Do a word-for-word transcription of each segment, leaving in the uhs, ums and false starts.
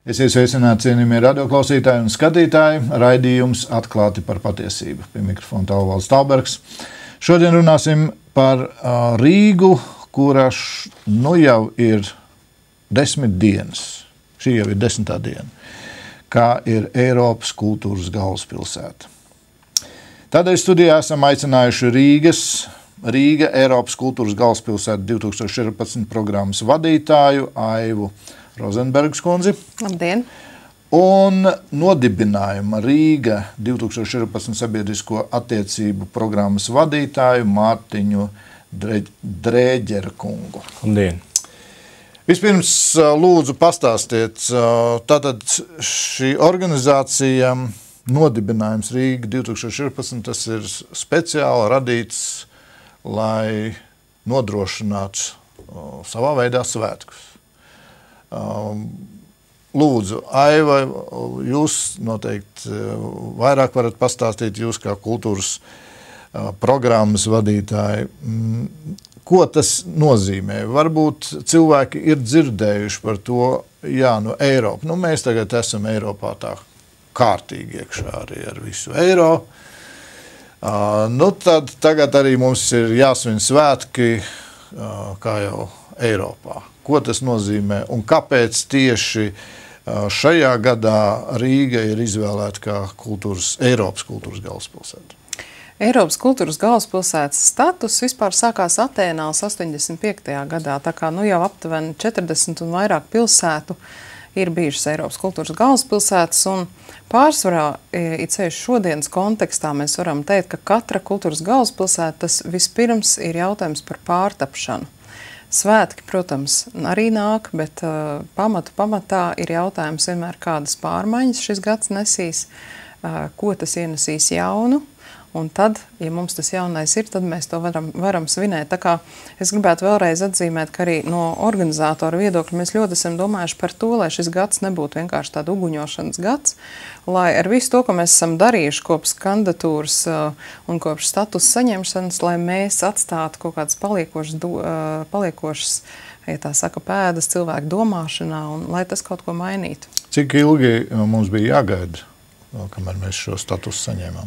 Esiet sveicināti, cienījamie radioklausītāji un skatītāji. Raidījums Atklāti par patiesību. Pie mikrofona Talvalds Talbergs. Šodien runāsim par uh, Rīgu, kurš nu jau ir desmit dienas. Šī jau ir desmitā diena, kā ir Eiropas kultūras galvaspilsēta. Tādēļ studijā esam aicinājuši Rīgas, Rīga Eiropas kultūras galvaspilsēta divi tūkstoši četrpadsmit programmas vadītāju Aivu Rozenbergas kundzi. Labdien! Un nodibinājuma Rīga divi tūkstoši četrpadsmit sabiedrisko attiecību programmas vadītāju Mārtiņu Drēģeru kungu. Labdien! Vispirms lūdzu pastāstiet, tātad šī organizācija nodibinājums Rīga divi tūkstoši četrpadsmit, tas ir speciāli radīts, lai nodrošinātu savā veidā svētkus. Lūdzu, Aiva, jūs noteikti vairāk varat pastāstīt, jūs kā kultūras programmas vadītāji, ko tas nozīmē? Varbūt cilvēki ir dzirdējuši par to, jā, no Eiropa. Nu, mēs tagad esam Eiropā tā kārtīgi iekšā arī ar visu eiro. Uh, nu, tad tagad arī mums ir jāsvin svētki, uh, kā jau Eiropā. Ko tas nozīmē un kāpēc tieši šajā gadā Rīga ir izvēlēta kā kultūras, Eiropas kultūras galvaspilsēta? Eiropas kultūras galvaspilsētas status vispār sākās Atēnās astoņdesmit piektajā gadā, tā kā nu jau aptuveni četrdesmit un vairāk pilsētu ir bijušas Eiropas kultūras galvaspilsētas, un pārsvarā, it sevišķi šodienas kontekstā, mēs varam teikt, ka katra kultūras galvaspilsēta tas vispirms ir jautājums par pārtapšanu. Svētki, protams, arī nāk, bet uh, pamatu pamatā ir jautājums vienmēr, kādas pārmaiņas šis gads nesīs, uh, ko tas ienesīs jaunu, un tad, ja mums tas jaunais ir, tad mēs to varam, varam svinēt. Tā kā es gribētu vēlreiz atzīmēt, ka arī no organizātora viedokļa mēs ļoti esam domājuši par to, lai šis gads nebūtu vienkārši tāda uguņošanas gads, lai ar visu to, ko mēs esam darījuši kopš kandidatūras uh, un kopš status saņemšanas, lai mēs atstātu kaut kādas paliekošas, do, uh, paliekošas, ja tā saka, pēdas cilvēku domāšanā, un lai tas kaut ko mainītu. Cik ilgi mums bija jāgaida, kamēr mēs šo statusu saņēmām?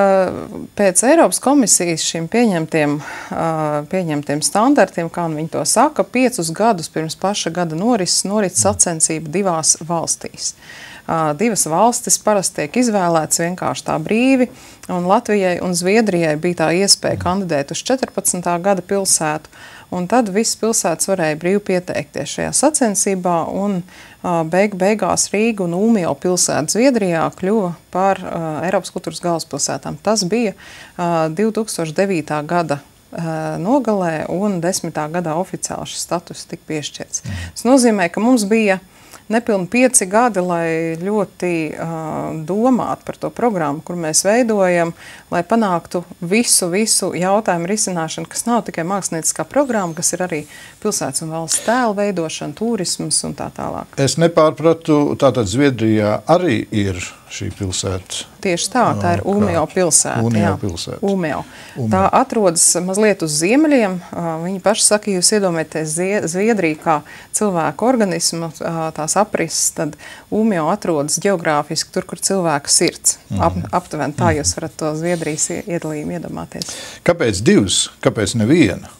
Uh, pēc Eiropas komisijas šiem pieņemtiem, uh, pieņemtiem standartiem, kā viņi to saka, piecus gadus pirms paša gada norises norit sacensība divās valstīs. Uh, divas valstis parasti tiek izvēlētas vienkārši tā brīvi, un Latvijai un Zviedrijai bija tā iespēja kandidēt uz četrpadsmitā gada pilsētu, un tad visas pilsētas varēja brīvi pieteikties šajā sacensībā, un uh, beig, beigās Rīga un Ūmio pilsēta Zviedrijā kļuva par uh, Eiropas kultūras galvaspilsētām. Tas bija uh, divi tūkstoši devītā gada uh, nogalē, un desmitā gadā oficiāli šis status tika piešķirts. Tas nozīmē, ka mums bija nepilni pieci gadi, lai ļoti uh, domātu par to programmu, kur mēs veidojam, lai panāktu visu, visu jautājumu risināšanu, kas nav tikai mākslinieckā programma, kas ir arī pilsētas un valsts tēla veidošana, turisms un tā tālāk. Es nepārpratu, tātad Zviedrijā arī ir šī pilsēta. Tieši tā, tā ir Ūmio pilsēta. Ūmio pilsēta. Ūmio. Tā atrodas mazliet uz ziemeļiem. Viņi paši saka, ja jūs iedomājaties Zviedriju kā cilvēku organismu, tās aprises, tad Ūmio atrodas ģeogrāfiski tur, kur cilvēka sirds. Ap, aptuveni tā jūs varat to Zviedrijas iedalījumu iedomāties. Kāpēc divas? Kāpēc neviena?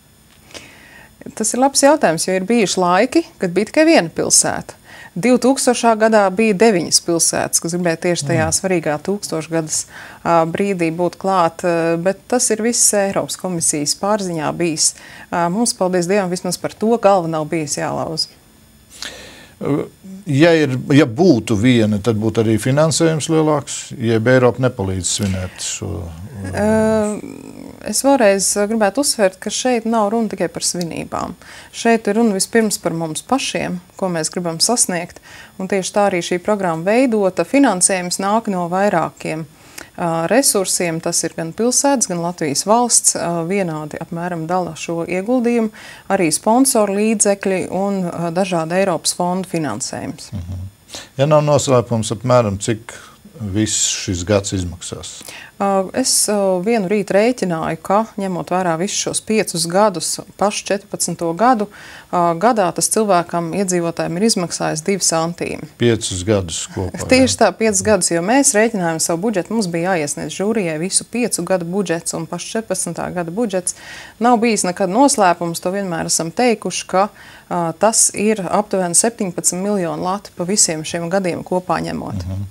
Tas ir labs jautājums, jo ir bijuši laiki, kad bija tikai viena pilsēta. divtūkstošā gadā bija deviņas pilsētas, kas gribēja tieši tajā svarīgā tūkstošgadas brīdī būt klāt, bet tas ir viss Eiropas komisijas pārziņā bijis. Mums, paldies Dievam, vismaz par to galva nav bijis jālauz. Ja, ir, ja būtu viena, tad būtu arī finansējums lielāks, ja Eiropa nepalīdz svinēt šo? Es vēlreiz gribētu uzsvērt, ka šeit nav runa tikai par svinībām. Šeit ir runa vispirms par mums pašiem, ko mēs gribam sasniegt, un tieši tā arī šī programma veidota. Finansējums nāk no vairākiem uh, resursiem, tas ir gan pilsētas, gan Latvijas valsts, uh, vienādi apmēram dala šo ieguldījumu, arī sponsoru līdzekļi un uh, dažādi Eiropas fondu finansējums. Mhm. Ja nav noslēpums apmēram, cik viss šis gads izmaksās? Es vienu rītu rēķināju, ka, ņemot vērā visus šos piecus gadus, pašu četrpadsmito gadu, gadā tas cilvēkam iedzīvotājiem ir izmaksājis divi santīmi. Piecus gadus kopā. Tieši tā, piecus gadus, jo mēs rēķinājām savu budžetu, mums bija jāiesniedz žūrijai visu piecu gadu budžets un pašu četrpadsmitā gada budžets. Nav bijis nekad noslēpums, to vienmēr esam teikuši, ka uh, tas ir aptuveni septiņpadsmit miljonu lati pa visiem šiem gadiem kopā ņemot. Mhm.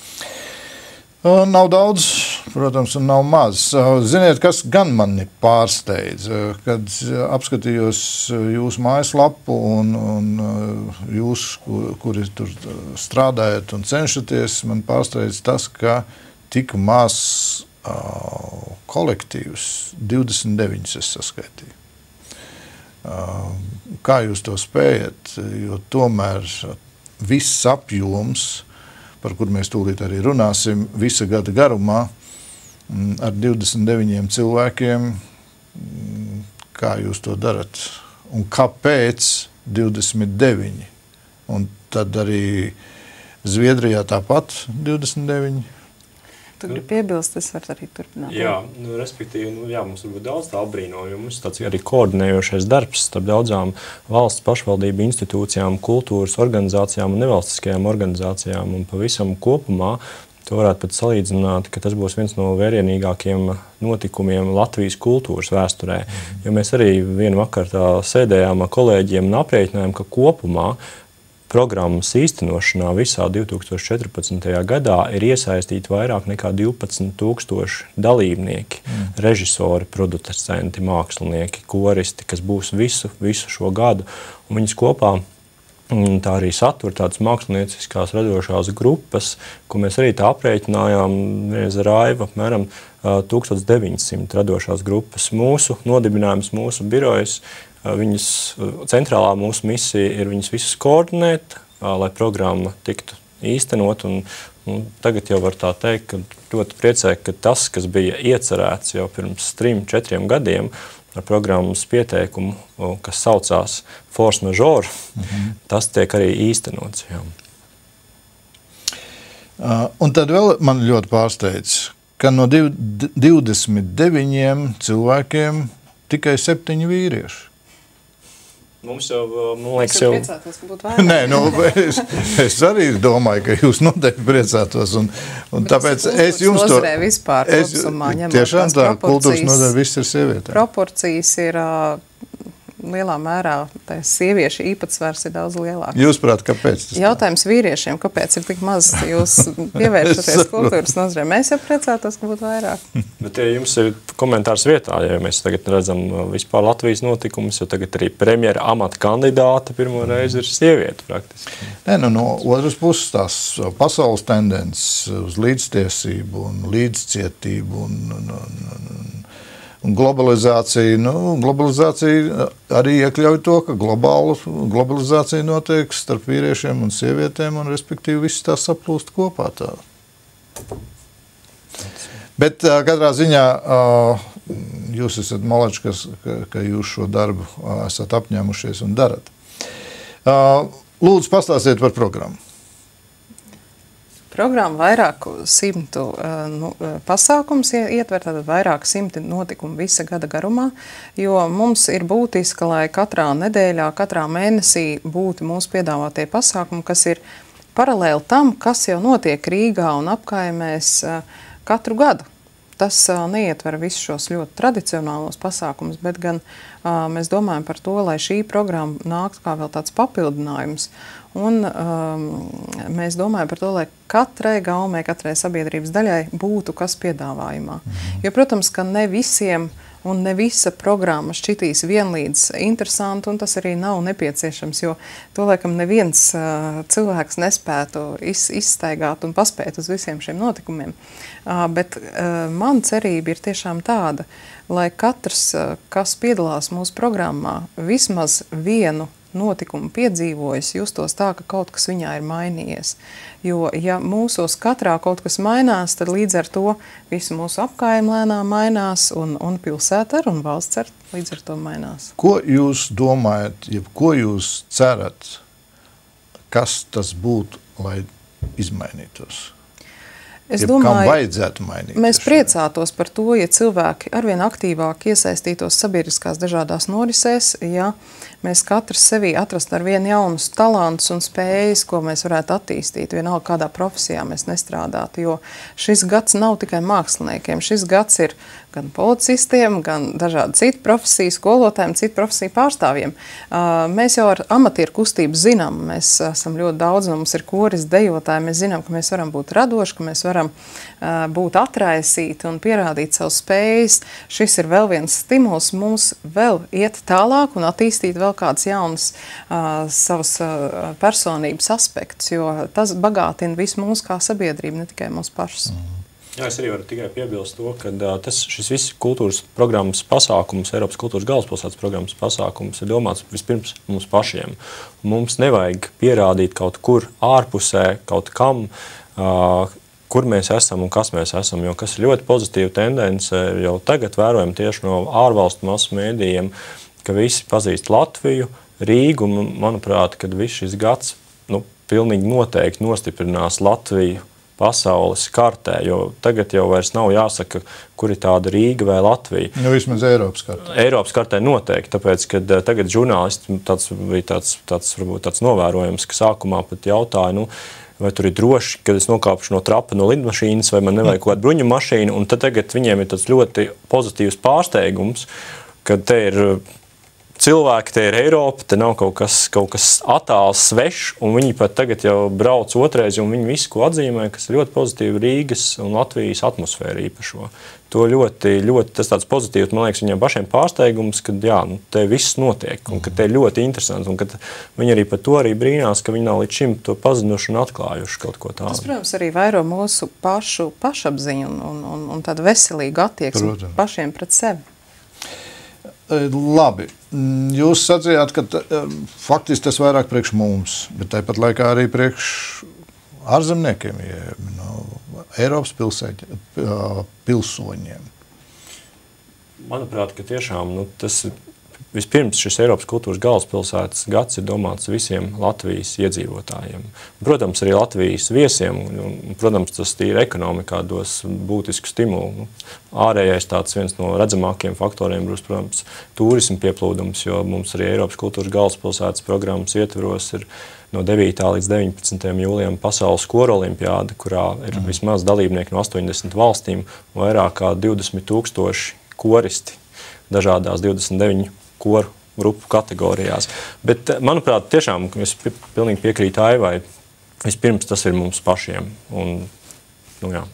Nav daudz, protams, un nav maz. Ziniet, kas gan mani pārsteidz, kad apskatījos jūsu mājaslapu un, un jūs, kuri tur strādājat un cenšaties, man pārsteidz tas, ka tik maz uh, kolektīvs, divdesmit deviņus es saskaitīju. Uh, kā jūs to spējat, jo tomēr viss apjoms, par kur mēs tūlīt arī runāsim, visa gada garumā ar divdesmit deviņiem cilvēkiem. Kā jūs to darat? Un kāpēc divdesmit deviņi? Un tad arī Zviedrijā tāpat divdesmit deviņi? Tu gribi piebilst, es varu arī turpināt. Jā, nu, respektīvi, nu, jā, mums varbūt daudz tā apbrīnoju, jo mums tāds arī koordinējošais darbs starp daudzām valsts pašvaldību institūcijām, kultūras organizācijām un nevalstiskajām organizācijām un pavisam kopumā. To varētu pat salīdzināt, ka tas būs viens no vērienīgākiem notikumiem Latvijas kultūras vēsturē. Jo mēs arī vienu vakaru tā sēdējām ar kolēģiem un aprēķinājām, ka kopumā programmas īstenošanā visā divi tūkstoši četrpadsmitajā gadā ir iesaistīti vairāk nekā divpadsmit tūkstoši dalībnieki, mm. režisori, producenti, mākslinieki, koristi, kas būs visu, visu šo gadu. Un viņas kopā tā arī satur tādas mākslinieciskās radošās grupas, ko mēs arī tā aprēķinājām reiz ar Aivu, apmēram tūkstoš deviņsimt radošās grupas. Mūsu nodibinājums, mūsu birojas, viņas centrālā mūsu misija ir viņas visas koordinēt, lai programma tiktu īstenot. Un, un tagad jau var tā teikt, ka ļoti priecē, ka tas, kas bija iecerēts jau pirms trim, četriem gadiem ar programmas pieteikumu, kas saucās Force Majeure, mm-hmm. tas tiek arī īstenots. Jā. Uh, un tad vēl man ļoti pārsteidz, ka no div, divdesmit deviņiem cilvēkiem tikai septiņi vīrieši. Mums jau, man liekas, jau... Es priecātos, ka būtu vairāk. Nē, nu, es, es arī domāju, ka jūs noteikti priecātos, un, un tāpēc es jums to... Vispār, es, tiešām tā, kultūras nozare viss ir sievietēm. Proporcijas ir uh, lielā mērā, tā sieviešu īpatsvars ir daudz lielāks. Jūs prāt, kāpēc tas? Jautājums vīriešiem, kāpēc ir tik maz jūs pievēršaties kultūras nozarē? Mēs jau priecātos, ka būtu vairāk. Bet ja jums ir komentārs vietā, ja mēs tagad redzam vispār Latvijas notikumus, jo tagad arī premjera amata kandidāte pirmo reizi ir sieviete praktiski. Nē, nu, no otras puses tās pasaules tendences uz līdztiesību un līdzcietību un, un, un, un Un globalizācija, nu, globalizācija arī iekļauj to, ka globāla globalizācija notiek starp vīriešiem un sievietēm, un respektīvi viss tā saplūst kopā tā. Bet uh, katrā ziņā uh, jūs esat malači, ka, ka jūs šo darbu uh, esat apņēmušies un darat. Uh, lūdzu, pastāstiet par programmu. Programma vairāku simtu nu, pasākums ietver, tātad vairāk simti notikumu visa gada garumā, jo mums ir būtiski, lai katrā nedēļā, katrā mēnesī būtu mūsu piedāvātie pasākumi, kas ir paralēli tam, kas jau notiek Rīgā un apkaimēs katru gadu. Tas uh, neietver visus šos ļoti tradicionālos pasākumus, bet gan uh, mēs domājam par to, lai šī programma nāktu kā vēl tāds papildinājums. Un um, mēs domājam par to, lai katrai gaumē, katrai sabiedrības daļai būtu kas piedāvājumā. Mhm. Jo, protams, ka ne visiem un ne visa programma šķitīs vienlīdz interesanti, un tas arī nav nepieciešams, jo to, laikam, neviens uh, cilvēks nespētu iz, izstaigāt un paspēt uz visiem šiem notikumiem. Uh, bet uh, man cerība ir tiešām tāda, lai katrs, uh, kas piedalās mūsu programmā, vismaz vienu notikumu piedzīvojas, justos tā, ka kaut kas viņā ir mainījies. Jo, ja mūsos katrā kaut kas mainās, tad līdz ar to visu mūsu apkārtni lēnām mainās, un, un pilsēta ar un valsts ar līdz ar to mainās. Ko jūs domājat, ja ko jūs cerat, kas tas būtu, lai izmainītos? Es Jeb domāju, kam vajadzētu mainīties? Mēs priecātos par to, ja cilvēki arvien aktīvāk iesaistītos sabiedriskās dažādās norisēs, ja mēs katrs sevī atrastu ar vienu jaunus talantus un spējas, ko mēs varētu attīstīt, vienalga kādā profesijā mēs nestrādātu, jo šis gads nav tikai māksliniekiem, šis gads ir gan policistiem, gan dažādi citu profesiju skolotājiem, citu profesiju pārstāvjiem. Mēs jau ar amatieru kustību zinām, mēs esam ļoti daudz, mums ir koris, dejotāji, mēs zinām, ka mēs varam būt radoši, ka mēs varam būt atraisīti un pierādīt savus spējas. Šis ir vēl viens stimuls mums vēl iet tālāk un attīstīt vēl kādas jaunas uh, savas uh, personības aspektus, jo tas bagātina visu mūsu kā sabiedrību, ne tikai mūsu pašus. Mm. Jā, es arī varu tikai piebilst to, ka uh, tas, šis viss kultūras programmas pasākums, Eiropas kultūras galvaspilsētas programmas pasākums ir domāts vispirms mums pašiem. Mums nevajag pierādīt kaut kur ārpusē, kaut kam, uh, kur mēs esam un kas mēs esam, jo kas ir ļoti pozitīva tendence, jau tagad vērojam tieši no ārvalstu masu mēdījiem, ka visi pazīst Latviju, Rīgu, un manuprāt, kad viss šis gads, nu, pilnīgi noteikti nostiprinās Latviju pasaules kartē, jo tagad jau vairs nav jāsaka, kur ir tāda Rīga vai Latvija. Nu, vismaz Eiropas kartē. Eiropas kartē noteikti, tāpēc, kad tagad žurnālisti, tāds bija tāds, tāds, varbūt tāds novērojums, ka sākumā pat jautāja, nu, vai tur ir droši, kad es nokāpšu no trapa no lidmašīnas, vai man nevajag kaut kādu bruņu mašīnu, un tad tagad viņiem ir tāds ļoti pozitīvs pārsteigums, ka te ir cilvēki, te ir Eiropa, te nav kaut kas, kaut kas attāls, svešs, un viņi pat tagad jau brauc otrais, un viņi visu, ko atzīmē, kas ir ļoti pozitīvi Rīgas un Latvijas atmosfēra īpašo. To ļoti, ļoti, tas tāds pozitīvs, man liekas, viņiem pašiem pārsteigums, ka jā, nu, te viss notiek, un ka te ir ļoti interesants, un ka viņi arī par to arī brīnās, ka viņi nav līdz šim to pazinuši un atklājuši kaut ko tādu. Tas, protams, arī vairo mūsu pašu pašapziņu un, un, un, un tādu veselīgu attieksmi Protams. pašiem pret sevi. Labi, jūs sacījāt, ka faktiski tas vairāk priekš mums, bet tāpat laikā arī priekš ārzemniekiem, ja, no Eiropas pilsēķi, pilsoņiem. Manuprāt, ka tiešām nu, tas vispirms šis Eiropas kultūras galvaspilsētas gads ir domāts visiem Latvijas iedzīvotājiem. Protams, arī Latvijas viesiem, un, protams, tas tīri ekonomikā dos būtisku stimulu. Ārējais tāds viens no redzamākiem faktoriem būs, protams, turismu pieplūdums, jo mums arī Eiropas kultūras galvaspilsētas programmas ietvaros ir no devītā līdz deviņpadsmitajam jūlijam pasaules koru olimpiāda, kurā ir mm. vismaz dalībnieki no astoņdesmit valstīm, vairāk kā divdesmit tūkstoši koristi dažādās divdesmit deviņu koru grupu kategorijās. Bet, manuprāt, tiešām es pilnīgi piekrītu Aivai, vispirms tas ir mums pašiem. Un, nu jā.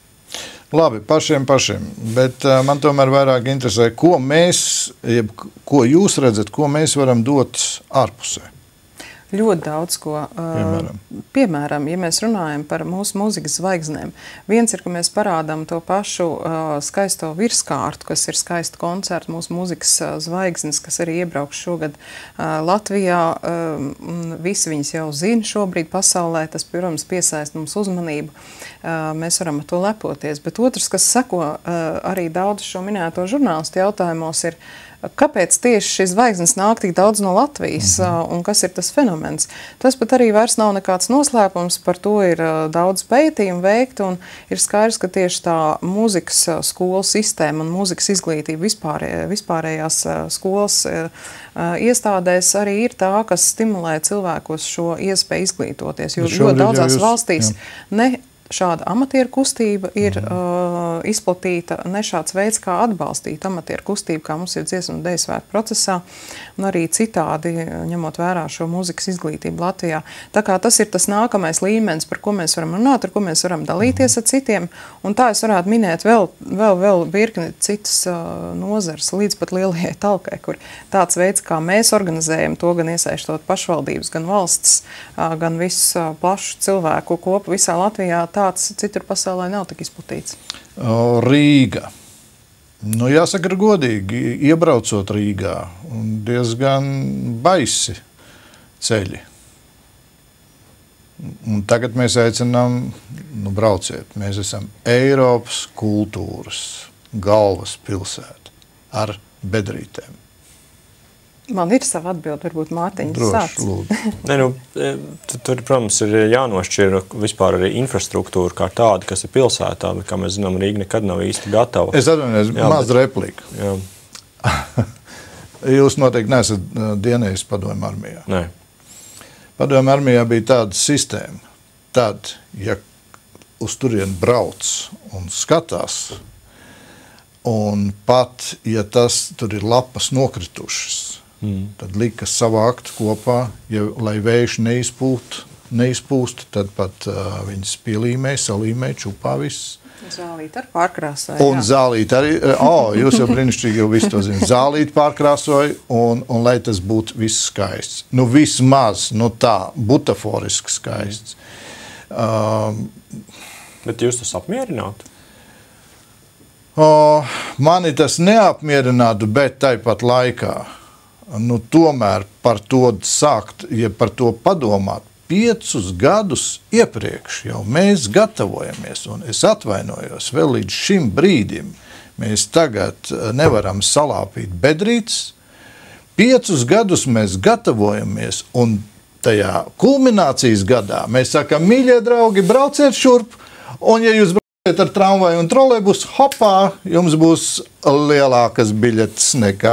Labi, pašiem pašiem, bet uh, man tomēr vairāk interesē, ko mēs, jeb, ko jūs redzat, ko mēs varam dot ārpusē. Ļoti daudz ko. Piemēram. Piemēram, ja mēs runājam par mūsu mūzikas zvaigznēm, viens ir, ka mēs parādām to pašu uh, skaisto virskārtu, kas ir skaista koncerta, mūsu mūzikas uh, zvaigznes, kas arī iebrauks šogad uh, Latvijā. Uh, visi viņas jau zina šobrīd pasaulē, tas, protams, piesaist mums uzmanību. Uh, mēs varam ar to lepoties. Bet otrs, kas seko uh, arī daudz šo minēto žurnālistu jautājumos, ir, kāpēc tieši šīs zvaigznes nāk tik daudz no Latvijas mm-hmm. un kas ir tas fenomens? Tas pat arī vairs nav nekāds noslēpums, par to ir daudz pētījumu veikt, un ir skaidrs, ka tieši tā mūzikas skolu sistēma un mūzikas izglītība vispārē, vispārējās skolas iestādēs arī ir tā, kas stimulē cilvēkos šo iespēju izglītoties, jo ļoti daudzās jūs, valstīs jā. ne šāda amatieru kustība ir mm. uh, izplatīta, ne šāds veids, kā atbalstīt amatieru kustību, kā mums ir dziesmu un deju svētku procesā, un arī citādi, ņemot vērā šo mūzikas izglītību Latvijā. Tā kā tas ir tas nākamais līmenis, par ko mēs varam runāt, ar ko mēs varam dalīties mm. ar citiem, un tā es varētu minēt vēl, vēl, vēl virkni citas uh, nozars, līdz pat lielajai talkai, kur tāds veids, kā mēs organizējam to, gan iesaistot pašvaldības, gan valsts, uh, gan visu uh, plašu cilvēku kopu visā Latvijā, tāds citur pasaulē nav tik izplatīts. Rīga. Nu, jāsaka godīgi, iebraucot Rīgā, diezgan baisi ceļi. Un tagad mēs aicinām, nu, brauciet, mēs esam Eiropas kultūras galvaspilsēta ar bedrītēm. Man ir sava atbilde, varbūt Mārtiņa sāc. Droši, lūdzu. Ne, nu, tur, protams, ir jānošķir vispār arī infrastruktūra kā tāda, kas ir pilsētā, bet, kā mēs zinām, Rīga nekad nav īsti gatava. Es atvainojos, maz bet... replika. Jā. Jūs noteikti neesat dienējis Padomju armijā. Nē. Padomju armijā bija tāda sistēma. Tad, ja uz turieni brauc un skatās, un pat, ja tas tur ir lapas nokritušas, Mm. tad lika savākt kopā, ja, lai vējš neizpūt, neizpūst, tad pat uh, viņas pielīmēja, salīmēja, čupā viss. Zālīt ar pārkrāsoju. Un zālīt arī, o, oh, jūs jau brīnišķīgi jau visu to zināt, zālīt pārkrāsoju, un, un lai tas būtu viss skaists. Nu, vismaz, nu tā, butaforiski skaists. Um, Bet jūs tas apmierinātu? Oh, mani tas neapmierinātu, bet tāpat laikā. Nu, tomēr par to sākt, ja par to padomāt, piecus gadus iepriekš jau mēs gatavojamies, un es atvainojos, vēl līdz šim brīdim mēs tagad nevaram salāpīt bedrītes. Piecus gadus mēs gatavojamies, un tajā kulminācijas gadā mēs sakam, mīļie draugi, brauciet šurp, un ja jūs brauciet ar tramvaju un trolejbus, hopā, jums būs lielākas biļetes nekā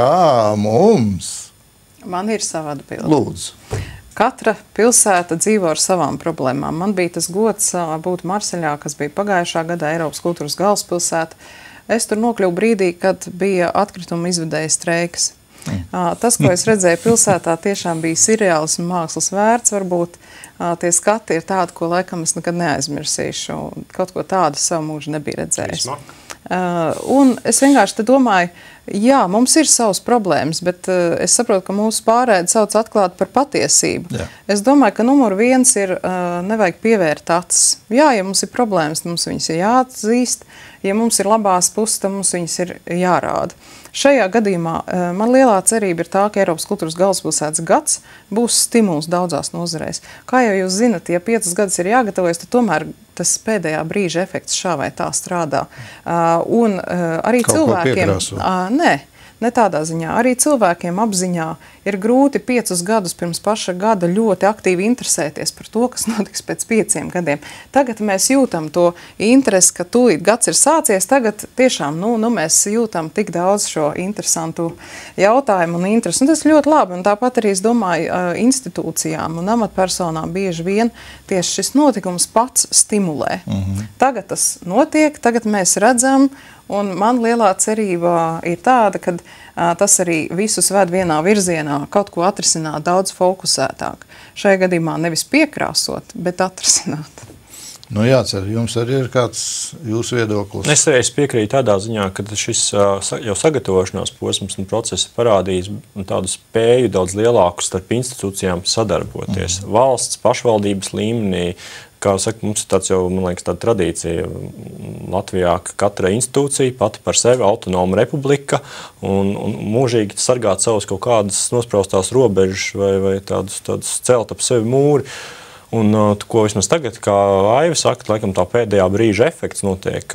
mums. Man ir sava atbilde. Lūdzu. Katra pilsēta dzīvo ar savām problēmām. Man bija tas gods būt Marseļā, kas bija pagājušā gadā Eiropas kultūras galvaspilsēta. Es tur nokļuvu brīdī, kad bija atkrituma izvedēja streiks. Mm. Tas, ko es redzēju pilsētā, tiešām bija seriāls un mākslas vērts. Varbūt tie skati ir tādi, ko laikam es nekad neaizmirsīšu. Kaut ko tādu savu mūžu nebija redzējis. Uh, un es vienkārši te domāju, jā, mums ir savas problēmas, bet uh, es saprotu, ka mūsu pārēdi sauc atklāt par patiesību. Jā. Es domāju, ka numur viens ir, uh, nevajag pievērt acis. Jā, ja mums ir problēmas, mums viņas ir jāatzīst, ja mums ir labās puses, tad mums viņas ir jārāda. Šajā gadījumā uh, man lielā cerība ir tā, ka Eiropas kultūras galvaspilsētas gads būs stimuls daudzās nozarēs. Kā jau jūs zinat, ja piecas gadus ir jāgatavojas, tad tomēr tas pēdējā brīža efekts šā vai tā strādā. Uh, un uh, arī Kaut cilvēkiem... Uh, nē, ne tādā ziņā. Arī cilvēkiem apziņā ir grūti piecus gadus pirms paša gada ļoti aktīvi interesēties par to, kas notiks pēc pieciem gadiem. Tagad mēs jūtam to interesi, ka tūlīt gads ir sācies. Tagad tiešām nu, nu, mēs jūtam tik daudz šo interesantu jautājumu un interesi. Un tas ļoti labi. Un tāpat arī, es domāju, institūcijām un amatpersonām bieži vien tieši šis notikums pats stimulē. Mm-hmm. Tagad tas notiek, tagad mēs redzam. Un man lielā cerība ir tāda, ka uh, tas arī visus ved vienā virzienā, kaut ko atrisināt daudz fokusētāk. Šajā gadījumā nevis piekrāsot, bet atrisināt. Nu jācer, jums arī ir kāds jūsu viedoklis? Es arī piekrītu tādā ziņā, ka šis uh, jau sagatavošanās posms un process parādījis tādu spēju daudz lielāku starp institūcijām sadarboties. Mm. Valsts, pašvaldības līmenī, kā saka, mums ir tāds jau, man liekas, tāda tradīcija Latvijā, ka katra institūcija pati par sevi autonoma republika un, un mūžīgi sargāt savus kaut kādas nospraustās robežas vai, vai tādus, tādus celt ap sevi mūri. Un ko vismaz tagad, kā Aiva saka, laikam tā pēdējā brīža efekts notiek,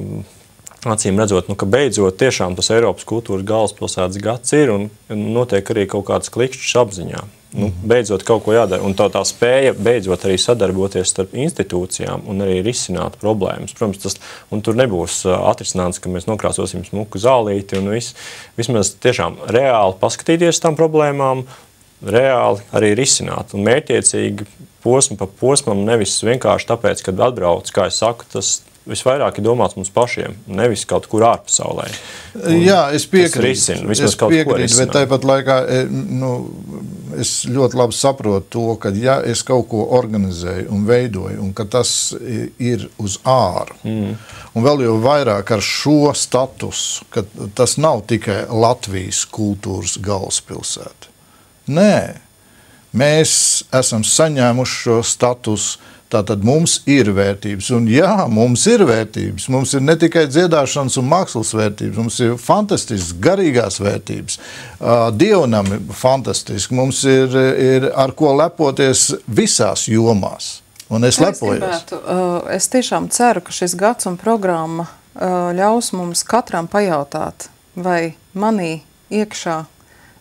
acīm redzot, nu, ka beidzot tiešām tas Eiropas kultūras galvaspilsētas gads ir un notiek arī kaut kāds klikšķis apziņā. Nu, beidzot kaut ko jādara. Un tā, tā spēja beidzot arī sadarboties starp institūcijām un arī risināt problēmas. Protams, tas, un tur nebūs atrisināts, ka mēs nokrāsosim smuku zālīti un viss. Vismaz tiešām reāli paskatīties tām problēmām, reāli arī risināt. Un mērķiecīgi posmu pa posmam, nevis vienkārši tāpēc, kad atbrauc, kā es saku, tas visvairāk ir domāts mums pašiem, nevis kaut kur ārpasaulē. Jā, es piekrītu, risina, es piekrītu, bet tāpat laikā nu, es ļoti labi saprotu to, ka ja es kaut ko organizēju un veidoju, un ka tas ir uz āru, mm. un vēl jau vairāk ar šo statusu, ka tas nav tikai Latvijas kultūras galvaspilsēta. Nē, mēs esam saņēmuši šo statusu. Tātad mums ir vērtības, un jā, mums ir vērtības. Mums ir ne tikai dziedāšanas un mākslas vērtības, mums ir fantastisks garīgās vērtības. Dievnam ir fantastiski, mums ir, ir ar ko lepoties visās jomās. Un es lepojos. Es gribētu, es tiešām ceru, ka šis gads un programma ļaus mums katram pajautāt, vai manī iekšā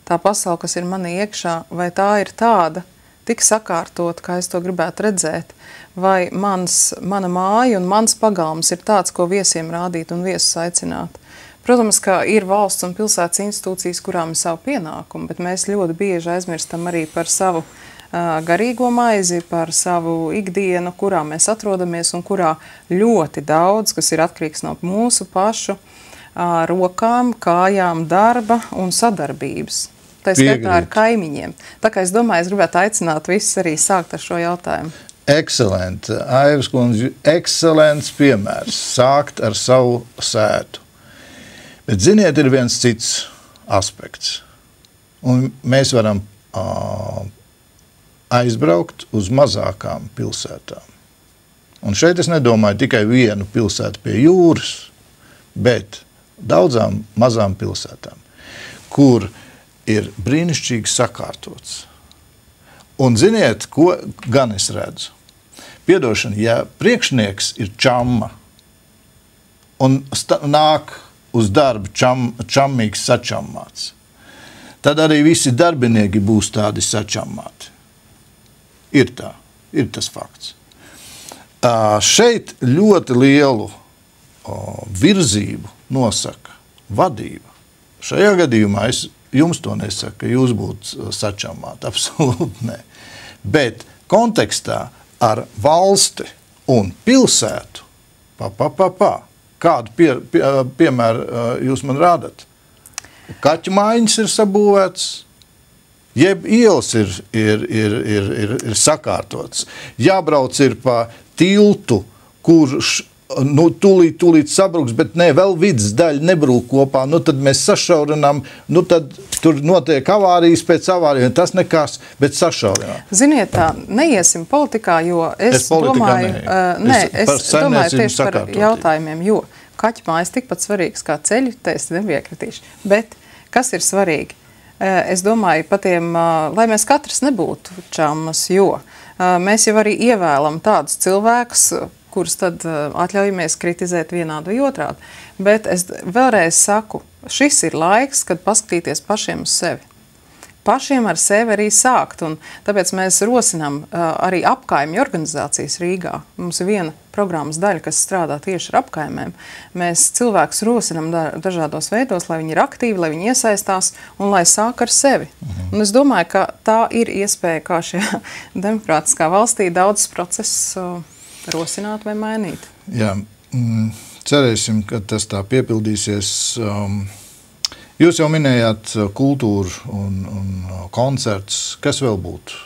tā pasaule, kas ir manī iekšā, vai tā ir tāda, tik sakārtot, kā es to gribētu redzēt, vai mans, mana māja un mans pagalms ir tāds, ko viesiem rādīt un viesus aicināt. Protams, ka ir valsts un pilsētas institūcijas, kurām ir savu pienākumu, bet mēs ļoti bieži aizmirstam arī par savu uh, garīgo maizi, par savu ikdienu, kurā mēs atrodamies un kurā ļoti daudz, kas ir atkarīgs no mūsu pašu uh, rokām, kājām, darba un sadarbības. Tā skaitā ar kaimiņiem. Tā kā es domāju, es gribētu aicināt visus arī sākt ar šo jautājumu. Ekscelenti. Aivas kundze, ekscelents piemērs. Sākt ar savu sētu. Bet, ziniet, ir viens cits aspekts. Un mēs varam uh, aizbraukt uz mazākām pilsētām. Un šeit es nedomāju tikai vienu pilsētu pie jūras, bet daudzām mazām pilsētām, kur ir brīnišķīgi sakārtots. Un ziniet, ko gan es redzu? Piedošana, ja priekšnieks ir čamma un nāk uz darbu čam, čammīgs sačammāts, tad arī visi darbinieki būs tādi sačammāti. Ir tā, ir tas fakts. Uh, šeit ļoti lielu uh, virzību nosaka vadība. Šajā gadījumā es jums to nesaku, ka jūs būtu sačamāti, absolūti nē. Bet kontekstā ar valsti un pilsētu, pa, pa, pa, pa, kādu pie, pie, piemēru jūs man rādat? Kaķu mājiņas ir sabūvēts, jeb ielas ir, ir, ir, ir, ir, ir sakārtots. Jābrauc ir pa tiltu, kurš nu, tūlīt, tūlīt sabruks, bet ne, vēl vidas daļa nebrūk kopā, nu tad mēs sašaurinām, nu tad tur notiek avārijas pēc avārijas, tas nekas, bet sašaurinām. Ziniet tā, neiesim politikā, jo es, es domāju, uh, nē, es, es domāju tieši par jautājumiem, jo kaķmājas tikpat svarīgs kā ceļi, te es nepiekritīšu, bet kas ir svarīgi? Uh, es domāju, patiem, uh, lai mēs katrs nebūtu čammas, jo uh, mēs jau arī ievēlam tādus cilvēkus, kurus tad uh, atļaujamies kritizēt vienādu vai otrādi. Bet es vēlreiz saku, šis ir laiks, kad paskatīties pašiem uz sevi. Pašiem ar sevi arī sākt, un tāpēc mēs rosinām uh, arī apkaimju organizācijas Rīgā. Mums ir viena programmas daļa, kas strādā tieši ar apkaimēm. Mēs cilvēkus rosinām da dažādos veidos, lai viņi ir aktīvi, lai viņi iesaistās un lai sāk ar sevi. Mhm. Un es domāju, ka tā ir iespēja, kā šajā demokrātiskā valstī daudzas procesus uh, rosināt vai mainīt. Jā, mm, cerēsim, ka tas tā piepildīsies. Um, jūs jau minējāt kultūru un, un koncerts. Kas vēl būtu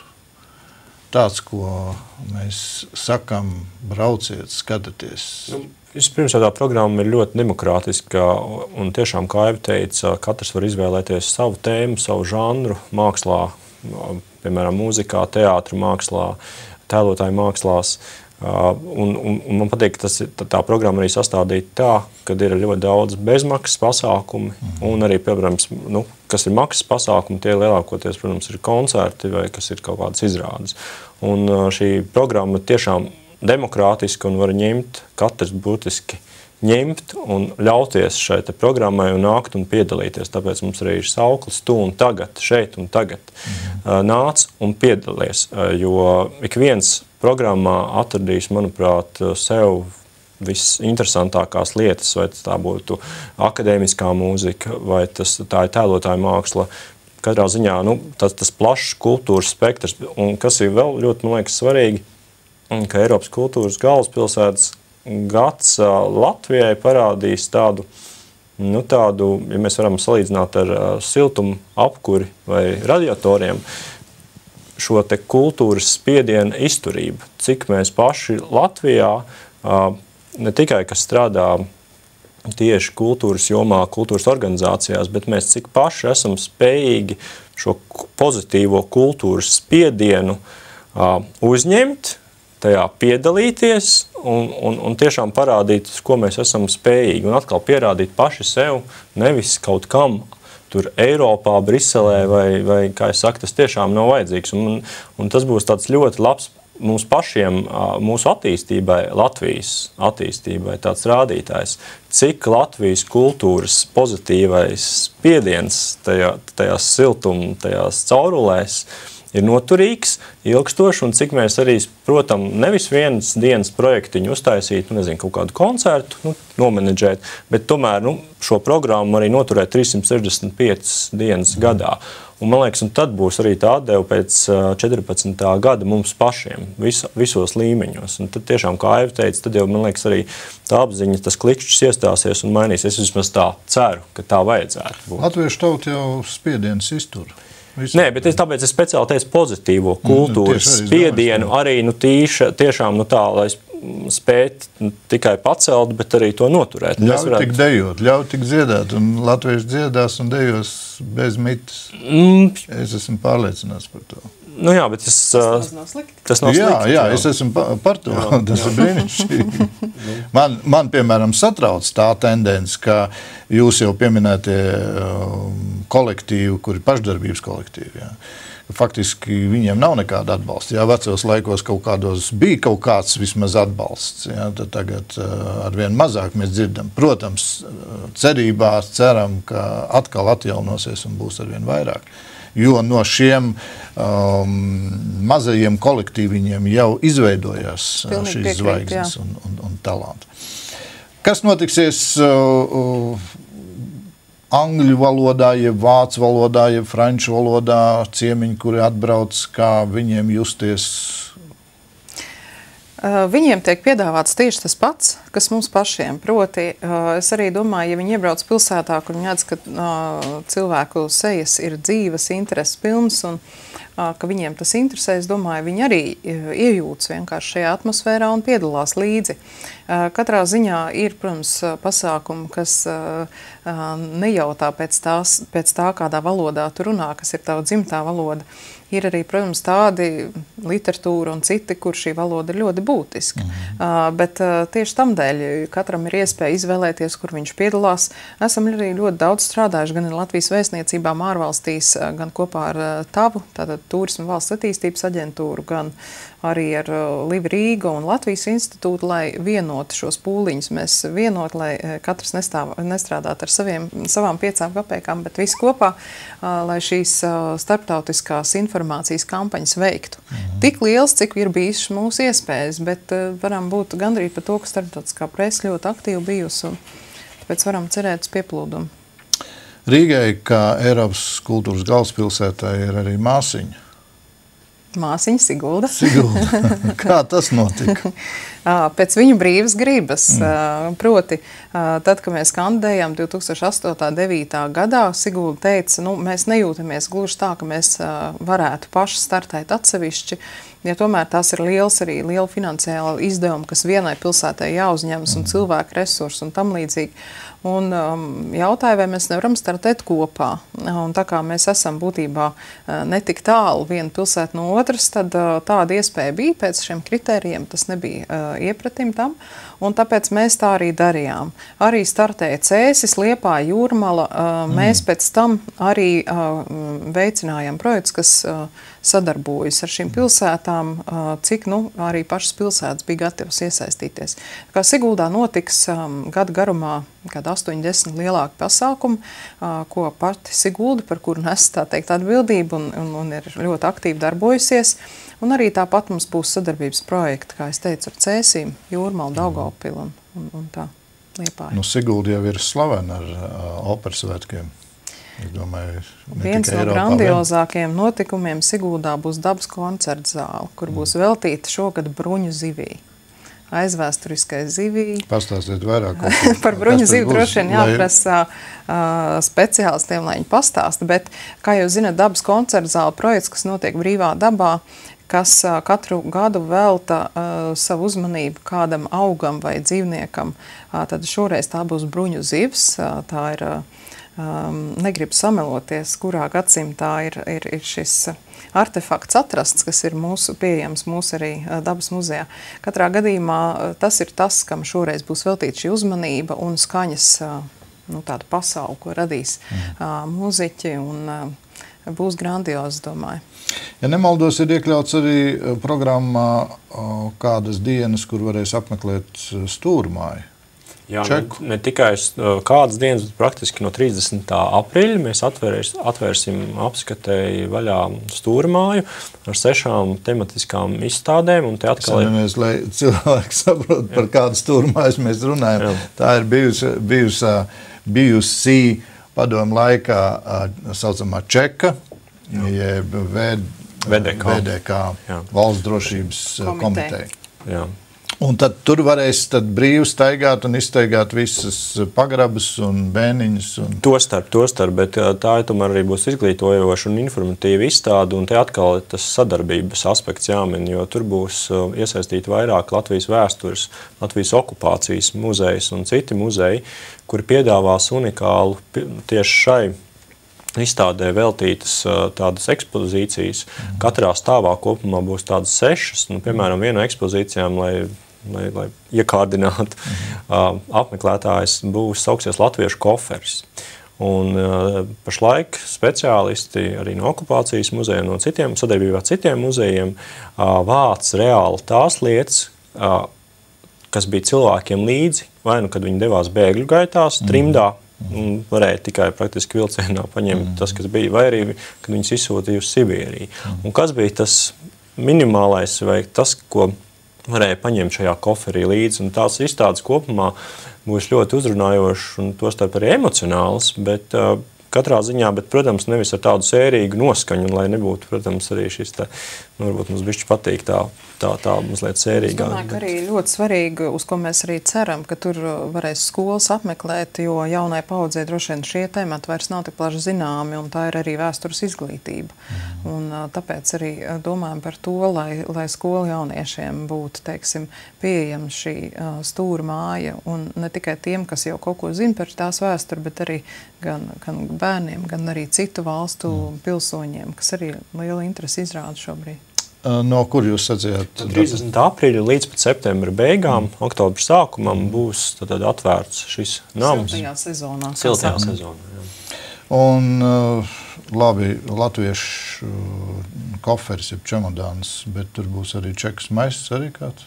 tāds, ko mēs sakam, brauciet, skatieties? Nu, vispirms tā programma ir ļoti demokrātiska un tiešām, kā Aiva teica, katrs var izvēlēties savu tēmu, savu žanru mākslā, piemēram, mūzikā, teātru mākslā, tēlotāju mākslās. Uh, un, un, un man patīk, ka tas, tā, tā programma arī sastādīta tā, kad ir ļoti daudz bezmaksas pasākumi, mm. un arī, piemēram, nu, kas ir maksas pasākumi, tie lielākoties, protams, ir koncerti vai kas ir kaut kādas izrādes. Un uh, šī programma tiešām demokrātiski un var ņemt, katrs būtiski ņemt un ļauties šai te programmai un nākt un piedalīties. Tāpēc mums arī ir sauklis tu un tagad, šeit un tagad. Mm. Uh, nāc un piedalies, uh, jo ik viens programmā atradīs, manuprāt, sev visinteresantākās lietas, vai tā būtu akadēmiskā mūzika, vai tas, tā ir tēlotāja māksla. Katrā ziņā nu, tas, tas plašs kultūras spektrs, un kas ir vēl ļoti, man liekas, svarīgi, ka Eiropas kultūras galvaspilsētas gads Latvijai parādīs tādu, nu, tādu, ja mēs varam salīdzināt ar siltumu apkuri vai radiatoriem, šo te kultūras spiediena izturību, cik mēs paši Latvijā, ne tikai, kas strādā tieši kultūras jomā, kultūras organizācijās, bet mēs cik paši esam spējīgi šo pozitīvo kultūras spiedienu uzņemt, tajā piedalīties un, un, un tiešām parādīt, ko mēs esam spējīgi, un atkal pierādīt paši sev, nevis kaut kam, tur Eiropā, Briselē vai, vai, kā es saku, tas tiešām nav vajadzīgs. Un, un tas būs tāds ļoti labs mums pašiem, mūsu attīstībai, Latvijas attīstībai tāds rādītājs, cik Latvijas kultūras pozitīvais spiediens tajā, tajās siltuma, tajās caurulēs ir noturīgs, ilgstošs, un cik mēs arī, protam, nevis vienas dienas projektiņu uztaisīt, nu, nezinu, kaut kādu koncertu, nu, nomenedžēt, bet tomēr, nu, šo programmu arī noturēt trīssimt sešdesmit piecas dienas gadā. Un, man liekas, un tad būs arī tā atdeva pēc četrpadsmitā gada mums pašiem, vis, visos līmeņos. Un tad tiešām, kā Aiva teica, tad jau, man liekas, arī tā apziņa, tas klikšķis iestāsies un mainīsies. Es vismaz tā ceru, ka tā vajadzētu būt. Latviešu tauta jau spiediens iztur. Visu. Nē, bet es tāpēc es speciāli teicu pozitīvo kultūras mm, spiedienu, arī nu, tīša, tiešām nu, tā, lai spēt nu, tikai pacelt, bet arī to noturēt. Ļauj varētu... tik dejot, ļauj tik dziedāt, un latvieši dziedās un dejos bez mitas. Mm. Es esmu pārliecināts par to. Nu jā, bet es... Tas nav slikti. Tas nav jā, slikti. Jā, es esmu pa, par to. Jā, tas jā. Ir brīnišķīgi. man, man, piemēram, satrauc tā tendence, ka jūs jau pieminētie kolektīvi, kuri pašdarbības kolektīvi, jā. Faktiski viņiem nav nekāda atbalsta. Jā, vecos laikos kaut kādos bija kaut kāds vismaz atbalsts. Jā, tad tagad uh, arvien mazāk mēs dzirdam. Protams, cerībās ceram, ka atkal atjaunosies un būs arvien vairāk. Jo no šiem um, mazajiem kolektīviņiem jau izveidojās uh, šīs piekrīt, zvaigznes un, un, un talanti. Kas notiksies uh, uh, angļu valodā, jeb vācu valodā, jeb franču valodā, ciemiņi, kuri atbrauc, kā viņiem justies? Viņiem tiek piedāvāts tieši tas pats, kas mums pašiem. Proti, es arī domāju, ja viņi iebrauc pilsētā, kur viņi redz, ka cilvēku sejas ir dzīves, intereses pilnas un ka viņiem tas interesē, es domāju, viņi arī iejūtas vienkārši šajā atmosfērā un piedalās līdzi. Katrā ziņā ir, protams, pasākumi, kas nejautā pēc, tās, pēc tā, kādā valodā tu runā, kas ir tava dzimtā valoda. Ir arī, protams, tādi literatūra un citi, kur šī valoda ir ļoti būtiska. Mm-hmm. Bet tieši tamdēļ katram ir iespēja izvēlēties, kur viņš piedalās. Esam arī ļoti daudz strādājuši gan ar Latvijas vēstniecībām ārvalstīs, gan kopā ar tavu, tātad Turisma valsts attīstības aģentūru, gan arī ar Livi Rīga un Latvijas institūtu, lai vienotu šos pūliņus. Mēs vienot, lai katrs nestāv, nestrādāt ar saviem, savām piecām kapekām, bet visi kopā, lai šīs starptautiskās informācijas kampaņas veiktu. Mhm. Tik liels, cik ir bijis mūsu iespējas, bet varam būt gandrīz par to, ka starptautiskā presa ļoti aktīvi bijusi, un tāpēc varam cerēt uz pieplūdumu. Rīgai, kā Eiropas kultūras galvaspilsētā, ir arī māsiņa. Māsiņa Sigulda. Sigulda. Kā tas notika? Pēc viņu brīvas gribas. Mm. Proti, tad, kad mēs kandidējām divi tūkstoši astotā devītā gadā, Sigulda teica, nu, mēs nejūtamies gluži tā, ka mēs varētu paši startēt atsevišķi, ja tomēr tās ir liels arī liela finansiāla izdevuma, kas vienai pilsētai jāuzņemas un cilvēku resursi un tam līdzīgi. Un um, jautāja, vai mēs nevaram startēt kopā. Un tā kā mēs esam būtībā uh, netik tālu viena pilsēta no otras, tad uh, tāda iespēja bija pēc šiem kritērijiem, tas nebija uh, iepratim tam, un tāpēc mēs tā arī darījām. Arī startēja Cēsis, Liepāja, Jūrmala, uh, mm. mēs pēc tam arī uh, veicinājām projekts, kas uh, sadarbojas ar šīm pilsētām, uh, cik, nu, arī pašas pilsētas bija gatavas iesaistīties. Kā Siguldā notiks um, gadu garumā kāda astoņdesmit lielāka pasākuma, ko pati Sigulda, par kuru nes, tā teikt, atbildību un, un, un ir ļoti aktīvi darbojusies. Un arī tāpat mums būs sadarbības projekti, kā es teicu, ar Cēsīm, Jūrmalu, Daugavpilu un, un, un tā Liepāju. Nu, Sigulda jau ir slavena ar uh, operas svētkiem. Es domāju, viens no grandiozākajiem notikumiem Siguldā būs dabas koncerta zāle, kur būs veltīta šogad Bruņu zivī. Aizvēsturiskais zivī. Pastāstiet vairāk. Par bruņu zivi droši vien jāprasa uh, speciālistiem, lai viņi pastāsta, bet, kā jūs zināt, dabas koncerta zāle projekts, kas notiek brīvā dabā, kas uh, katru gadu velta uh, savu uzmanību kādam augam vai dzīvniekam. Uh, tad šoreiz tā būs bruņu zivs, uh, tā ir, uh, um, negribu sameloties, kurā gadsimtā ir, ir, ir šis uh, artefakts atrasts, kas ir mūsu pieejams mūsu arī dabas muzejā. Katrā gadījumā tas ir tas, kam šoreiz būs veltīta šī uzmanība un skaņas, nu, tāda pasaule, ko radīs mm. mūziķi un būs grandiozi, domāju. Ja nemaldos, ir iekļauts arī programmā kādas dienas, kur varēs apmeklēt stūrmāju. Jā, ne, ne tikai kādas dienas, bet praktiski no trīsdesmitā aprīļa mēs atvērs, atvērsim apskatēji vaļā stūrmāju ar sešām tematiskām izstādēm. Un te atkal Samies, lai cilvēki saprot, par kādu stūrmājas mēs runājam. Jā. Tā ir bijusi, bijusi, bijusi padomu laikā saucamā čeka, jeb V D K, Valsts drošības komiteja. Jā. Un tad tur varēs tad brīvi staigāt un izstaigāt visas pagrabas un bēniņus. Un... Tostarp, tostarp, bet tā tomēr arī būs izglītojoša un informatīva izstāde, un te atkal ir tas sadarbības aspekts jāmin, jo tur būs iesaistīti vairāk Latvijas vēstures, Latvijas okupācijas muzejs un citi muzeji, kuri piedāvās unikālu tieši šai izstādē veltītas tādas ekspozīcijas. Katrā stāvā kopumā būs tādas sešas, nu, piemēram, viena ekspozīcijām, lai lai, lai iekārdinātu uh, apmeklētājs, būs sauksies Latviešu koferis. Un uh, pašlaik speciālisti arī no okupācijas muzeja, no citiem, sadarbībā ar citiem muzejiem, uh, vāc reāli tās lietas, uh, kas bija cilvēkiem līdzi, vai nu, kad viņi devās bēgļu gaitās, trimdā, un varēja tikai praktiski vilcienā paņemt tas, kas bija, vai arī, kad viņus izsūtīja uz Sibīriju. Un kas bija tas minimālais, vai tas, ko varēja paņemt šajā koferī līdzi, un tās izstādes kopumā būs ļoti uzrunājošas un tostarp arī emocionāls, bet uh, katrā ziņā, bet, protams, nevis ar tādu sērīgu noskaņu, un lai nebūtu, protams, arī šis te, nu, varbūt mums bišķi patīk tā, tā, tā mazliet sērīgā. Es domāju, ka arī ļoti svarīgi, uz ko mēs arī ceram, ka tur varēs skolas apmeklēt, jo jaunai paudzē droši vien šie temati vairs nav tik plaši zināmi, un tā ir arī vēstures izglītība. Un tāpēc arī domājam par to, lai, lai skolu jauniešiem būtu, teiksim, pieejama šī stūra māja, un ne tikai tiem, kas jau kaut ko zina par tās vēsturi, bet arī gan, gan bērniem, gan arī citu valstu mm. pilsoņiem, kas arī liela interesi izrāda šobrīd. No kur jūs sacījāt? trīsdesmitā aprīļa līdz pat septembra beigām, mm. oktobra sākumam būs tad atvērts šis nams. Siltajā sezonā. Siltajā sezonā, jā. Un uh, labi, latviešu koferis ir čemodāns, bet tur būs arī čekas maisis arī kāds?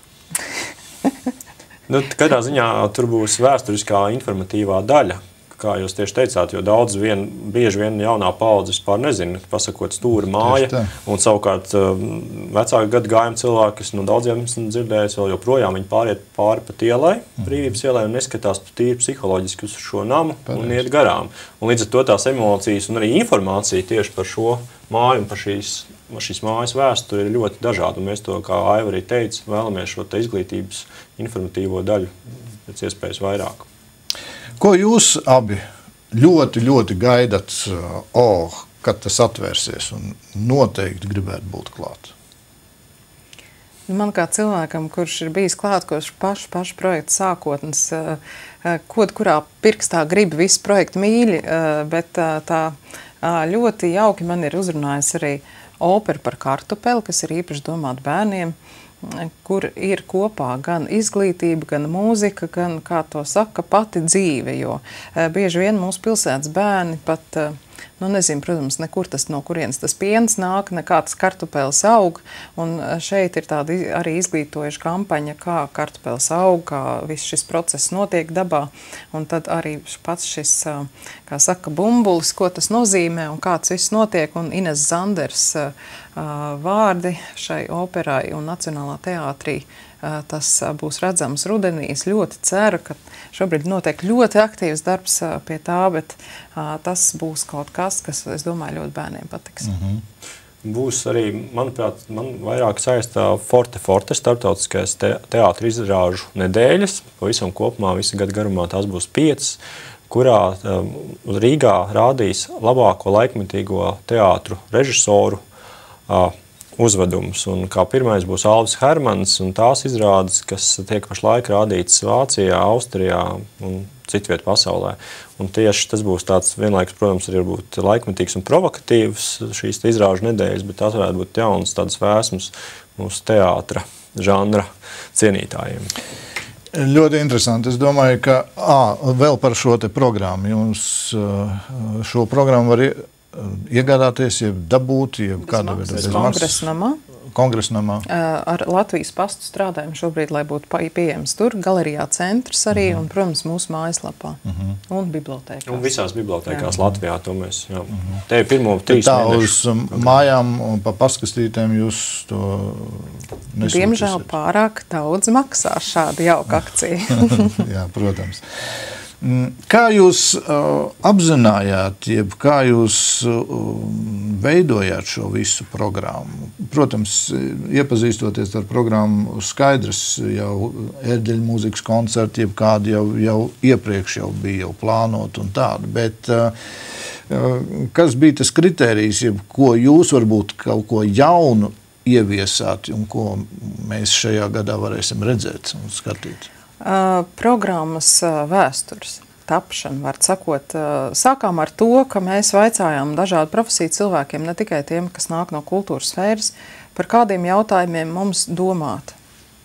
Nu, katrā ziņā tur būs vēsturiskā informatīvā daļa, kā jūs tieši teicāt, jo daudz vien, bieži vien jaunā paudze vispār nezina, pasakot stūra māja, un savukārt vecāku gadu gājumu cilvēki, kas no daudziem esmu dzirdējis, vēl joprojām viņi pāriet pāri pat ielai, Brīvības ielai, un neskatās tīri psiholoģiski uz šo namu un iet garām. Un līdz ar to tās emocijas un arī informācija tieši par šo māju un par šīs, šīs mājas vēsturi ir ļoti dažādi, un mēs to, kā Aiva arī teica, vēlamies šo te izglītības informatīvo daļu pēc iespējas vairāk. Ko jūs abi ļoti, ļoti gaidat, oh, kad tas atvērsies un noteikti gribētu būt klāt? Man kā cilvēkam, kurš ir bijis klāt, kurš pašu, pašu projektu sākotnes, kod kurā pirkstā grib visu projektu mīļi, bet tā ļoti jauki man ir uzrunājis arī opera par kartupeli, kas ir īpaši domāta bērniem, kur ir kopā gan izglītība, gan mūzika, gan, kā to saka, pati dzīve, jo bieži vien mūsu pilsētas bērni pat, nu nezinu, protams, nekur tas no kurienes tas piens nāk, nekā tas kartupelis aug, un šeit ir tāda arī izglītojuša kampaņa, kā kartupelis aug, kā viss šis process notiek dabā, un tad arī pats šis, kā saka, bumbulis, ko tas nozīmē un kā tas viss notiek, un Ines Zanders vārdi šai operai un Nacionālā teātrī, tas būs redzams rudenī. Es ļoti ceru, ka šobrīd notiek ļoti aktīvs darbs pie tā, bet tas būs kaut kas, kas, es domāju, ļoti bērniem patiks. Mm-hmm. Būs arī, manuprāt, man vairāk saistā Forte Forte starptautiskais te, teātra izrāžu nedēļas. Pavisam kopumā visu gadu garumā tās būs piecas, kurā um, Rīgā rādīs labāko laikmetīgo teātru režisoru uh, uzvedums. Un kā pirmais būs Alvis Hermans un tās izrādes, kas tiek pašlaik rādītas Vācijā, Austrijā un citviet pasaulē. Un tieši tas būs tāds vienlaikus, protams, arī būt laikmetīgs un provokatīvs šīs izrāžu nedēļas, bet tās varētu būt jaunas tādas vēsmas mūsu teātra žanra cienītājiem. Ļoti interesanti. Es domāju, ka ā, vēl par šo te programmu. Jums šo programmu var iegādāties, jeb dabūt, jeb kāda veidā bez maksas? Kongresnamā. Kongresnamā. Ar Latvijas pastu strādājam šobrīd, lai būtu pieejams tur, galerijā centrs arī, uh-huh. un, protams, mūsu mājaslapā uh-huh. un bibliotēkās. Un visās bibliotēkās jā. Latvijā to mēs, jā. Uh-huh. Te ir pirmo trīs tā mēnešus. Uz mājām un pa paskastītēm jūs to nesūtīsiet? Diemžēl pārāk daudz maksā šāda jauka akcija. Jā, protams. Kā jūs uh, apzinājāt, jeb kā jūs uh, veidojāt šo visu programmu? Protams, iepazīstoties ar programmu, skaidrs jau ērģeļu mūzikas koncerti, jeb kādi jau, jau iepriekš jau bija jau plānot un tādu, bet uh, kas bija tas kritērijs, jeb ko jūs varbūt kaut ko jaunu ieviesāt un ko mēs šajā gadā varēsim redzēt un skatīt? Uh, programmas uh, vēstures tapšana, var sakot, uh, sākām ar to, ka mēs vaicājām dažādu profesiju cilvēkiem, ne tikai tiem, kas nāk no kultūras sfēras, par kādiem jautājumiem mums domāt.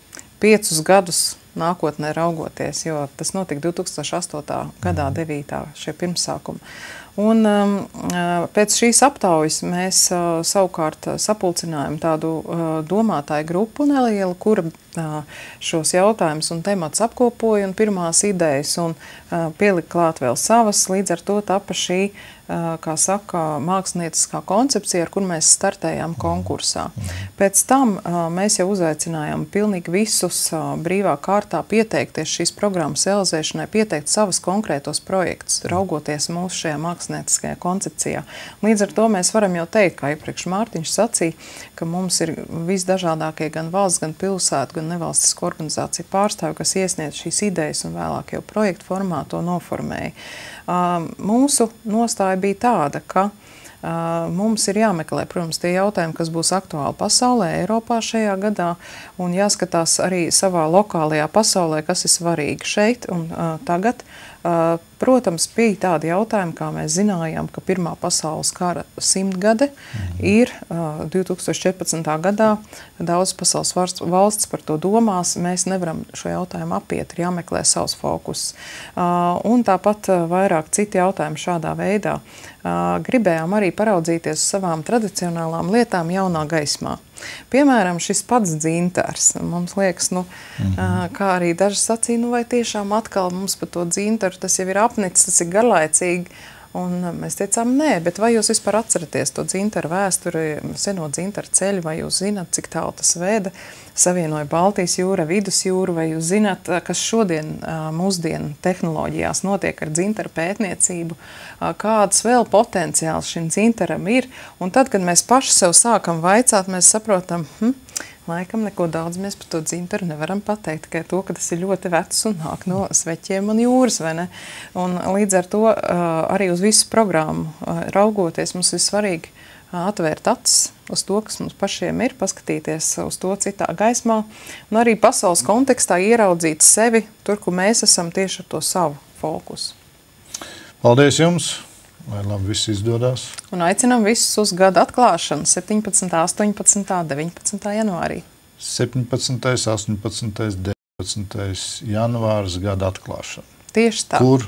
Piecus gadus nākotnē raugoties, jo tas notika divi tūkstoši astotā gadā, devītā šie pirmsākumi. Un um, pēc šīs aptaujas mēs uh, savukārt sapulcinājām tādu uh, domātāju grupu nelielu, kura uh, šos jautājumus un temats apkopoja un pirmās idejas un uh, pielika klāt vēl savas, līdz ar to tapa šī, uh, kā saka, mākslinieckā koncepcija, ar kur mēs startējām konkursā. Pēc tam uh, mēs jau uzaicinājām pilnīgi visus uh, brīvā kārtā pieteikties šīs programmas realizēšanai, pieteikt savas konkrētos projektus, raugoties mūsu šajā mākslinieckajā koncepcijā. Līdz ar to mēs varam jau teikt, kā iepriekš Mārtiņš sacīja, ka mums ir visdažādākie gan valsts, gan pilsētu, gan nevalstisko organizāciju pārstāvi, kas iesniedz šīs idejas un vēlāk jau projektu formā to noformēja. Uh, mūsu nostāja bija tāda, ka Uh, mums ir jāmeklē, protams, tie jautājumi, kas būs aktuāli pasaulē, Eiropā šajā gadā, un jāskatās arī savā lokālajā pasaulē, kas ir svarīgi šeit un uh, tagad. Uh, protams, bija tādi jautājumi, kā mēs zinājām, ka Pirmā pasaules kara simtgade mm-hmm. ir uh, divi tūkstoši četrpadsmitā gadā. Daudz pasaules valsts, valsts par to domās. Mēs nevaram šo jautājumu apiet, ir jāmeklē savs fokus. Uh, un tāpat uh, vairāk citi jautājumi šādā veidā. Uh, gribējām arī paraudzīties uz savām tradicionālām lietām jaunā gaismā. Piemēram, šis pats dzintars. Mums liekas, nu, mm-hmm. kā arī daži sacīja, nu vai tiešām atkal mums par to dzintaru, tas jau ir apnicis, tas ir garlaicīgi. Un mēs teicām, nē, bet vai jūs vispār atceraties to dzintaru vēsturi, seno dzintaru ceļu, vai jūs zināt, cik tālu tas veda, savienoja Baltijas jūra, Vidusjūru, vai jūs zināt, kas šodien mūsdienu tehnoloģijās notiek ar dzintaru pētniecību, kāds vēl potenciāls šim dzintaram ir. Un tad, kad mēs paši sev sākam vaicāt, mēs saprotam, hm, laikam neko daudz mēs par to dzintaru nevaram pateikt, tikai to, ka tas ir ļoti vecs un nāk no sveķiem un jūras, vai ne? Un līdz ar to arī uz visu programmu raugoties, mums ir svarīgi atvērt acis uz to, kas mums pašiem ir, paskatīties uz to citā gaismā un arī pasaules kontekstā ieraudzīt sevi tur, kur mēs esam tieši ar to savu fokusu. Paldies jums! Lai labi viss izdodas. Un aicinām visus uz gada atklāšanu septiņpadsmitā, astoņpadsmitā, deviņpadsmitā janvārī. septiņpadsmitais, astoņpadsmitais, deviņpadsmitais janvārs gada atklāšana. Tieši tā. Kur?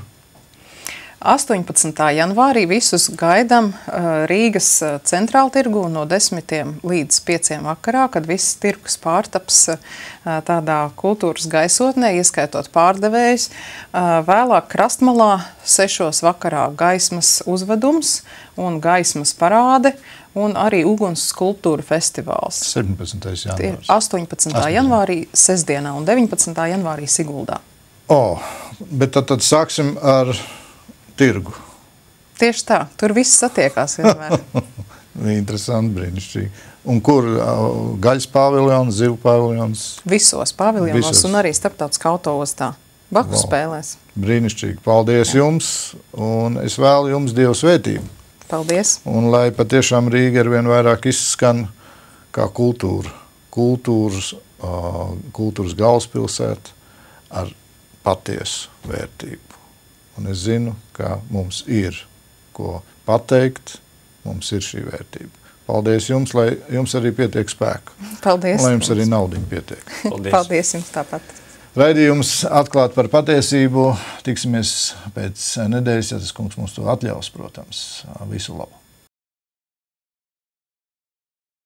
astoņpadsmitā janvārī visus gaidām Rīgas centrāla tirgu no desmitiem līdz pieciem vakarā, kad viss tirgus pārtaps tādā kultūras gaisotnē, ieskaitot pārdevējus. Vēlāk Krastmalā sešos vakarā gaismas uzvedums un gaismas parāde un arī uguns skulptūra festivāls. septiņpadsmitais janvārs. astoņpadsmitā janvārī sestdienā un deviņpadsmitā janvārī Siguldā. O, bet tad, tad sāksim ar tirgu. Tieši tā, tur viss satiekās vienmēr. Interesanti, brīnišķīgi. Un kur gaļas paviljons, zivu paviljons? Visos paviljonos Visos. Un arī starptautiskā autoostā. Baku wow. spēlēs. Brīnišķīgi. Paldies jums, un es vēlu jums Dievu svētību. Paldies. Un lai patiešām Rīga ar vien vairāk izskan kā kultūra. Kultūras, kultūras galvaspilsēta ar patiesu vērtību. Un es zinu, ka mums ir ko pateikt, mums ir šī vērtība. Paldies jums, lai jums arī pietiek spēku. Paldies. Un lai jums arī naudiņu pietiek. Paldies. Paldies jums tāpat. Raidījums atklāt par patiesību. Tiksimies pēc nedēļas, ja tas kungs mums to atļaus, protams. Visu labu.